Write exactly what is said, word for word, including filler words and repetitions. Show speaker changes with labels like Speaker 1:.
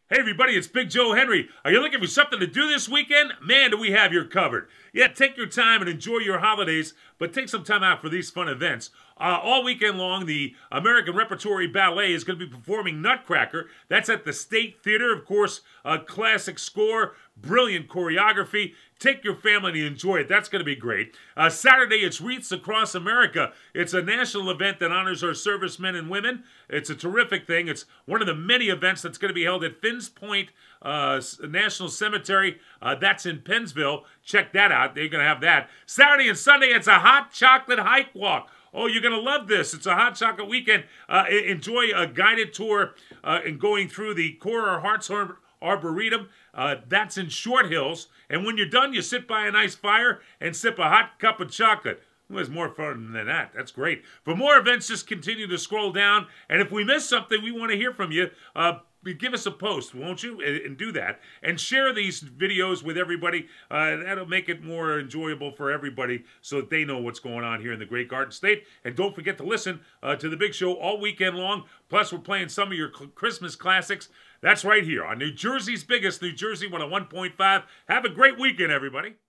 Speaker 1: Hey everybody, it's Big Joe Henry. Are you looking for something to do this weekend? Man, do we have you covered. Yeah, take your time and enjoy your holidays, but take some time out for these fun events. Uh, all weekend long, the American Repertory Ballet is going to be performing Nutcracker. That's at the State Theater. Of course, a classic score, brilliant choreography. Take your family and enjoy it. That's going to be great. Uh, Saturday, it's Wreaths Across America. It's a national event that honors our servicemen and women. It's a terrific thing. It's one of the many events that's going to be held at Finns Point uh, National Cemetery. Uh, that's in Pennsville. Check that out. They're going to have that. Saturday and Sunday, it's a hot chocolate hike walk. Oh, you're going to love this. It's a hot chocolate weekend. Uh, enjoy a guided tour uh, and going through the Cora Hartshorn Arboretum. Uh, that's in Short Hills. And when you're done, you sit by a nice fire and sip a hot cup of chocolate. Well, there's more fun than that. That's great. For more events, just continue to scroll down. And if we miss something, we want to hear from you. Uh, give us a post, won't you? And do that. And share these videos with everybody. Uh, that'll make it more enjoyable for everybody so that they know what's going on here in the Great Garden State. And don't forget to listen uh, to the big show all weekend long. Plus, we're playing some of your Christmas classics. That's right here on New Jersey's biggest, New Jersey one oh one point five. Have a great weekend, everybody.